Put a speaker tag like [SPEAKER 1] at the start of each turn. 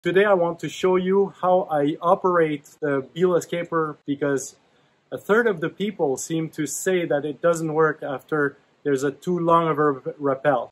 [SPEAKER 1] Today I want to show you how I operate the Beal Escaper, because a third of the people seem to say that it doesn't work after there's a too long of a rappel.